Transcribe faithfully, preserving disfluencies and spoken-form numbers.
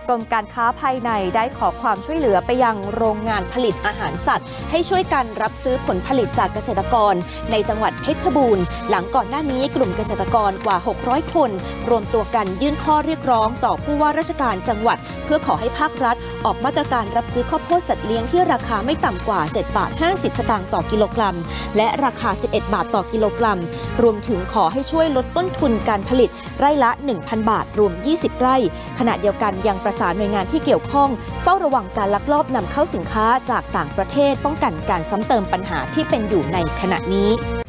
กรมการค้าภายในได้ขอความช่วยเหลือไปยังโรงงานผลิตอาหารสัตว์ให้ช่วยกันรับซื้อผลผลิตจากเกษตรกรในจังหวัดเพชรบูรณ์หลังก่อนหน้านี้กลุ่มเกษตรกรกว่าหกร้อยคนรวมตัวกันยื่นข้อเรียกร้องต่อผู้ว่าราชการจังหวัดเพื่อขอให้ภาครัฐออกมาตรการรับซื้อข้าวโพดสัตว์เลี้ยงที่ราคาไม่ต่ำกว่าเจ็ดบาทห้าสิบสตางค์ต่อกิโลกรัมและราคาสิบเอ็ดบาทต่อกิโลกรัมรวมถึงขอให้ช่วยลดต้นทุนการผลิตไร่ละ หนึ่งพัน บาทรวมยี่สิบไร่ขณะเดียวกันยังประสานหน่วยงานที่เกี่ยวข้องเฝ้าระวังการลักลอบนำเข้าสินค้าจากต่างประเทศป้องกันการซ้ำเติมปัญหาที่เป็นอยู่ในขณะนี้